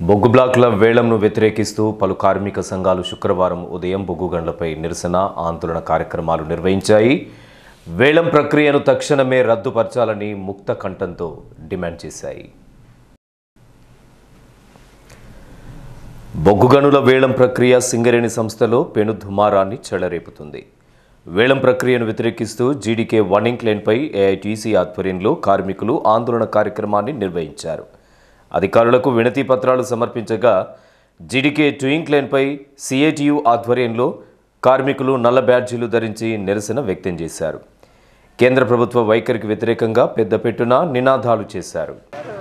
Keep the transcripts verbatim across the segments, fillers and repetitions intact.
బొగ్గు బ్లాకుల వేలంను వ్యతిరేకిస్తూ పలు కార్మిక సంఘాలు శుక్రవారం ఉదయం బొగ్గు గనులపై నిరసన ఆందోళన కార్యక్రమాలు నిర్వహించాయి. వేలం ప్రక్రియను తక్షణమే రద్దుపరచాలని ముక్త కంఠంతో డిమాండ్ చేశాయి. బొగ్గు గనుల వేలం ప్రక్రియ సింగరేణి సంస్థలో పెను దుమారాన్ని చెలరేపుతుంది. వేలం ప్రక్రియను వ్యతిరేకిస్తూ జీడీకే వన్నింగ్ లైన్పై ఏఐటీసీ ఆధ్వర్యంలో కార్మికులు ఆందోళన కార్యక్రమాన్ని నిర్వహించారు. అధికారులకు వినతి పత్రాలు సమర్పించగా జీడీకే ట్వింక్ లైన్పై సిఐటియు ఆధ్వర్యంలో కార్మికులు నల్ల బ్యాడ్జీలు ధరించి నిరసన వ్యక్తం చేశారు. కేంద్ర ప్రభుత్వ వైఖరికి వ్యతిరేకంగా పెద్దపెట్టున నినాదాలు చేశారు.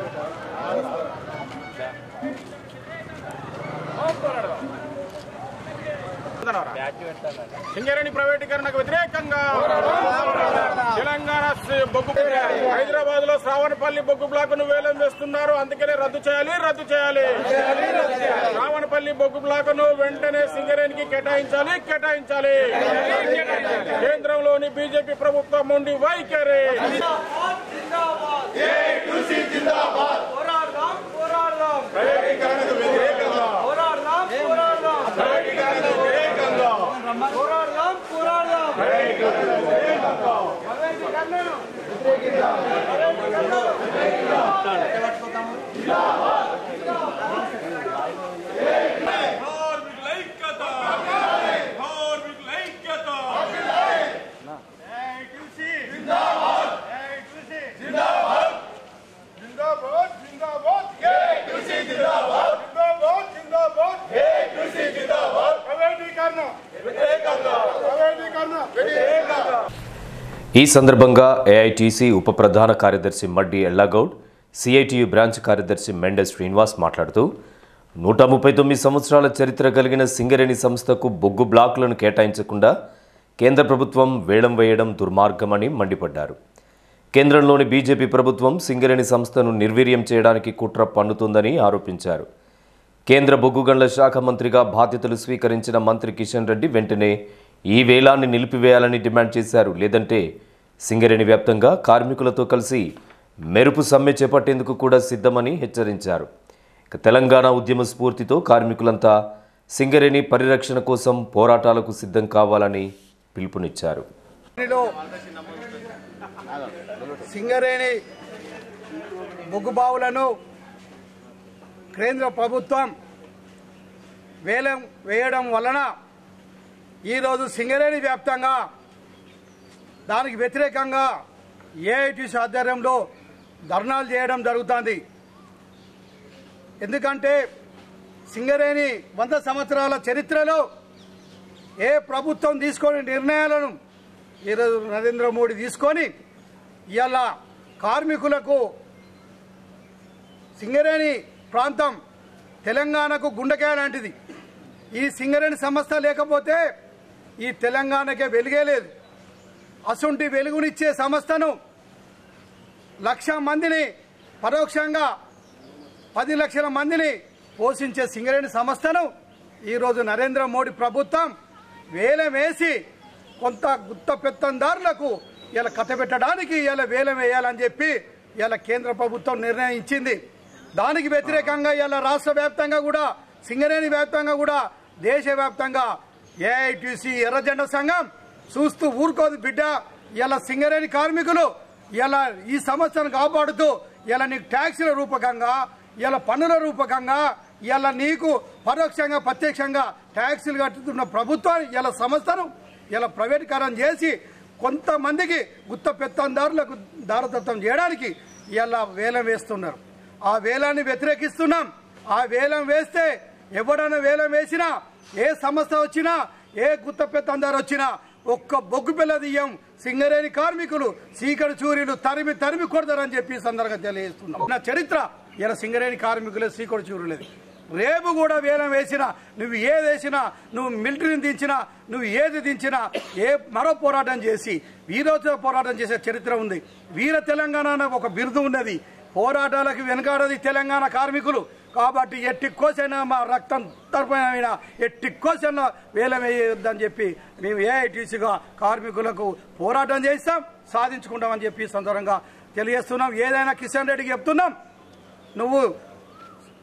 సింగరేణి ప్రైవేటీకరణకు వ్యతిరేకంగా తెలంగాణ బొగ్గు హైదరాబాద్ లో శ్రావణపల్లి బొగ్గు బ్లాక్ ను వేలం వేస్తున్నారు. అందుకనే రద్దు చేయాలి రద్దు చేయాలి శ్రావణపల్లి బొగ్గు బ్లాక్ ను వెంటనే సింగరేణికి కేటాయించాలి కేటాయించాలి కేంద్రంలోని బీజేపీ ప్రభుత్వం నుండి వైఖరి ఈ సందర్భంగా ఏఐటీసీ ఉప ప్రధాన కార్యదర్శి మడ్డి ఎల్లాగౌడ్, సిఐటియు బ్రాంచ్ కార్యదర్శి మెండెస్ శ్రీనివాస్ మాట్లాడుతూ నూట ముప్పై తొమ్మిది సంవత్సరాల చరిత్ర కలిగిన సింగరేణి సంస్థకు బొగ్గు బ్లాకులను కేటాయించకుండా కేంద్ర ప్రభుత్వం వేలం వేయడం దుర్మార్గమని మండిపడ్డారు. కేంద్రంలోని బీజేపీ ప్రభుత్వం సింగరేణి సంస్థను నిర్వీర్యం చేయడానికి కుట్ర పన్నుతుందని ఆరోపించారు. కేంద్ర బొగ్గు గనుల శాఖ మంత్రిగా బాధ్యతలు స్వీకరించిన మంత్రి కిషన్ రెడ్డి వెంటనే ఈ వేలాన్ని నిలిపివేయాలని డిమాండ్ చేశారు. లేదంటే సింగరేణి వ్యాప్తంగా కార్మికులతో కలిసి మెరుపు సమ్మె చేపట్టేందుకు కూడా సిద్ధమని హెచ్చరించారు. తెలంగాణ ఉద్యమ స్ఫూర్తితో కార్మికులంతా సింగరేణి పరిరక్షణ కోసం పోరాటాలకు సిద్ధం కావాలని పిలుపునిచ్చారు. సింగరేణి బొగ్గుబావులను కేంద్ర ప్రభుత్వం వేలం వేయడం వలన ఈరోజు సింగరేణి వ్యాప్తంగా దానికి వ్యతిరేకంగా ఏఐటీసీ ఆధ్వర్యంలో ధర్నాలు చేయడం జరుగుతుంది. ఎందుకంటే సింగరేణి వంద సంవత్సరాల చరిత్రలో ఏ ప్రభుత్వం తీసుకొని నిర్ణయాలను ఈరోజు నరేంద్ర మోడీ తీసుకొని ఇవాళ కార్మికులకు సింగరేణి ప్రాంతం తెలంగాణకు గుండెకాయ లాంటిది. ఈ సింగరేణి సంస్థ లేకపోతే ఈ తెలంగాణకే వెలుగే లేదు. అసొంటి వెలుగునిచ్చే సంస్థను లక్ష మందిని పరోక్షంగా పది లక్షల మందిని పోషించే సింగరేణి సంస్థను ఈరోజు నరేంద్ర మోడీ ప్రభుత్వం వేలం వేసి కొంత గుత్త పెత్తందారులకు ఇలా కట్టబెట్టడానికి ఇలా వేలం వేయాలని చెప్పి ఇలా కేంద్ర ప్రభుత్వం నిర్ణయించింది. దానికి వ్యతిరేకంగా ఇలా రాష్ట్ర వ్యాప్తంగా కూడా సింగరేణి వ్యాప్తంగా కూడా దేశవ్యాప్తంగా ఏఐటీసీ ఎర్రజెండా సంఘం చూస్తూ ఊరుకోదు బిడ్డ. ఇలా సింగరేణి కార్మికులు ఇలా ఈ సమస్యను కాపాడుతూ ఇలా నీకు ట్యాక్సుల రూపకంగా ఇలా పన్నుల రూపకంగా ఇలా నీకు పరోక్షంగా ప్రత్యక్షంగా ట్యాక్సులు కట్టుతున్న ప్రభుత్వాన్ని ఇలా సంస్థను ఇలా ప్రైవేటీకరణ చేసి కొంతమందికి గుత్త పెత్తందారులకు దారదత్తం చేయడానికి ఇలా వేలం వేస్తున్నారు. ఆ వేలాన్ని వ్యతిరేకిస్తున్నాం. ఆ వేలం వేస్తే ఎవడైనా వేలం వేసినా ఏ సంస్థ వచ్చినా ఏ గుత్త పెత్తందారు వచ్చినా ఒక్క బొగ్గు పిల్ల దియ్యం సింగరేణి కార్మికులు చీకటి చూరీలు తరిమి తరిమి కొడతారని చెప్పి సందర్భంగా తెలియజేస్తున్నాం. నా చరిత్ర ఇలా సింగరేణి కార్మికులే చీకటి చూరులేదు. రేపు కూడా వేలం వేసినా నువ్వు ఏది వేసినా నువ్వు మిలిటరీని దించినా నువ్వు ఏది దించినా ఏ మరో పోరాటం చేసి వీరోచిత పోరాటం చేసే చరిత్ర ఉంది. వీర తెలంగాణ ఒక బిరుదు ఉన్నది. పోరాటాలకు వెనకాడది తెలంగాణ కార్మికులు. కాబట్టి ఎట్టి కోసైనా మా రక్తం తరపున ఎట్టి కోసైనా వేలం వేయొద్దని చెప్పి మేము ఏఐటీసీగా కార్మికులకు పోరాటం చేస్తాం, సాధించుకుంటామని చెప్పి సందర్భంగా తెలియజేస్తున్నాం. ఏదైనా కిషన్ రెడ్డికి చెప్తున్నాం, నువ్వు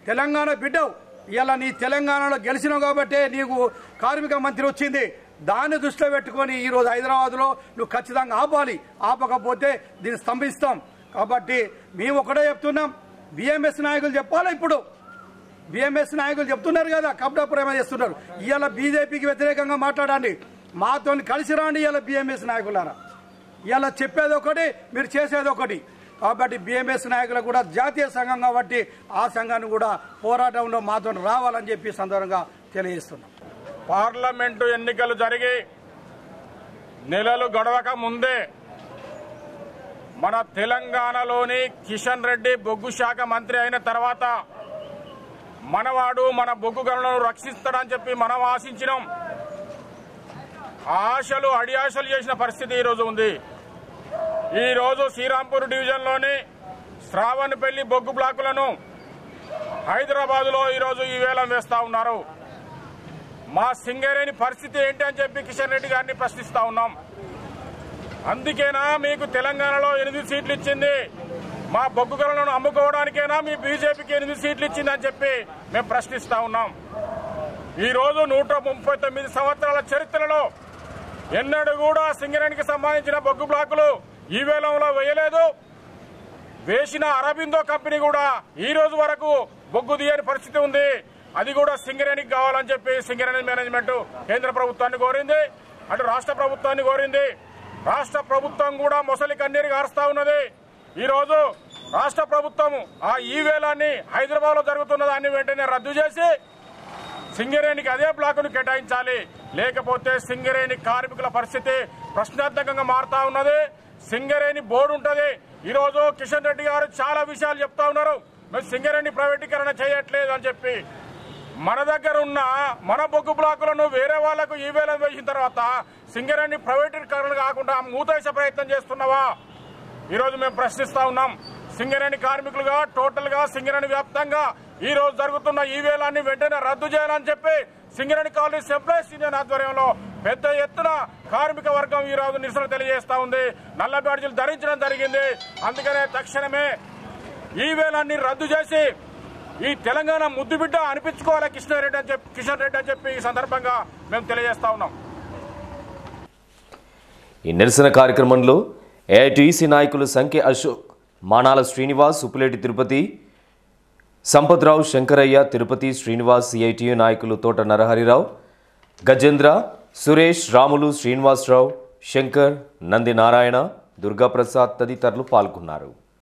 తెలంగాణ బిడ్డవు. ఇలా నీ తెలంగాణలో గెలిచినావు కాబట్టే నీకు కార్మిక మంత్రి వచ్చింది. దాన్ని దృష్టిలో పెట్టుకొని ఈరోజు హైదరాబాద్లో నువ్వు ఖచ్చితంగా ఆపాలి. ఆపకపోతే దీన్ని స్తంభిస్తాం. కాబట్టి మేము ఒకటే చెప్తున్నాం, బిఎంఎస్ నాయకులు చెప్పాలి. ఇప్పుడు బిఎంఎస్ నాయకులు చెప్తున్నారు కదా, కబ్డా ప్రేమ చేస్తున్నారు. ఇవాళ బీజేపీకి వ్యతిరేకంగా మాట్లాడండి, మాతో కలిసి రాండి. ఇవాళ బిఎంఎస్ నాయకులారా, ఇవాళ చెప్పేది ఒకటి, మీరు చేసేది ఒకటి. కాబట్టి బిఎంఎస్ నాయకులు కూడా జాతీయ సంఘం కాబట్టి ఆ సంఘాన్ని కూడా పోరాటంలో మాతో రావాలని చెప్పి సందర్భంగా తెలియజేస్తున్నాం. పార్లమెంటు ఎన్నికలు జరిగి నెలలు గడవక ముందే మన తెలంగాణలోని కిషన్ రెడ్డి బొగ్గు శాఖ మంత్రి అయిన తర్వాత మనవాడు మన బొగ్గు గనులను రక్షిస్తాడని చెప్పి మనం ఆశించినాం. ఆశలు అడియాశలు చేసిన పరిస్థితి ఈరోజు ఉంది. ఈరోజు శ్రీరాంపూర్ డివిజన్లోని శ్రావణపల్లి బొగ్గు బ్లాకులను హైదరాబాద్లో ఈరోజు ఈ వేలం వేస్తా ఉన్నారు. మా సింగరేణి పరిస్థితి ఏంటి అని చెప్పి కిషన్ రెడ్డి గారిని ప్రశ్నిస్తా ఉన్నాం. అందుకేనా మీకు తెలంగాణలో ఎనిమిది సీట్లు ఇచ్చింది? మా బొగ్గు గనులను అమ్ముకోవడానికైనా మీ బీజేపీకి ఎనిమిది సీట్లు ఇచ్చింది అని చెప్పి మేము ప్రశ్నిస్తా ఉన్నాం. ఈరోజు నూట ముప్పై తొమ్మిది సంవత్సరాల చరిత్రలో ఎన్నడూ కూడా సింగరేణికి సంబంధించిన బొగ్గు బ్లాకులు ఈ వేలంలో వేయలేదు. వేసిన అరబిందో కంపెనీ కూడా ఈ రోజు వరకు బొగ్గు తీయని పరిస్థితి ఉంది. అది కూడా సింగరేణికి కావాలని చెప్పి సింగరేణి మేనేజ్మెంట్ కేంద్ర ప్రభుత్వాన్ని కోరింది, అటు రాష్ట్ర ప్రభుత్వాన్ని కోరింది. రాష్ట్ర ప్రభుత్వం కూడా మొసలి కన్నీరు గారుస్తా ఉన్నది. ఈరోజు రాష్ట్ర ప్రభుత్వం ఆ ఈ వేలాన్ని హైదరాబాద్ లో జరుగుతున్న దాన్ని వెంటనే రద్దు చేసి సింగరేణికి అదే బ్లాకును కేటాయించాలి. లేకపోతే సింగరేణి కార్మికుల పరిస్థితి ప్రశ్నార్థకంగా మారుతా ఉన్నది. సింగరేణి బోర్డు ఉంటది. ఈరోజు కిషన్ రెడ్డి గారు చాలా విషయాలు చెప్తా ఉన్నారు, మేము సింగరేణి ప్రైవేటీకరణ చేయట్లేదు అని చెప్పి. మన దగ్గర ఉన్న మన బొగ్గు బ్లాకులను వేరే వాళ్లకు ఈ వేలం వేసిన తర్వాత సింగరేణి ప్రైవేటీకరణ కాకుండా మూతేసే ప్రయత్నం చేస్తున్నావా? ఈరోజు మేము ప్రశ్నిస్తా ఉన్నాం. సింగరేణి కార్మికులుగా టోటల్ గా సింగరేణి వ్యాప్తంగా ఈ రోజు జరుగుతున్న ఈ వేలాన్ని వెంటనే రద్దు చేయాలని చెప్పి సింగరేణి కాలనీస్ ఎంప్లాయీస్ యూనియన్ ఆధ్వర్యంలో పెద్ద ఎత్తున కార్మిక వర్గం ఈ రోజు నిరసన తెలియజేస్తా ఉంది. నల్ల బ్యాడ్జీలు ధరించడం జరిగింది. అందుకనే తక్షణమే ఈ వేలాన్ని రద్దు చేసి ఈ తెలంగాణ ముద్దుబిడ్డ అనిపించుకోవాలి కిషన్ రెడ్డి అని చెప్పి కిషన్ రెడ్డి అని చెప్పి ఈ సందర్భంగా మేము తెలియజేస్తా ఉన్నాం. ఈ నిరసన కార్యక్రమంలో ఏఐటీసీ నాయకులు సంఖ్య అశోక్, మానాల శ్రీనివాస్, ఉప్పులేటి తిరుపతి, సంపత్రావు, శంకరయ్య, తిరుపతి శ్రీనివాస్, సిఐటియు నాయకులు తోట నరహరిరావు, గజేంద్ర, సురేష్, రాములు, శ్రీనివాసరావు, శంకర్, నంది నారాయణ, దుర్గాప్రసాద్ తదితరులు పాల్గొన్నారు.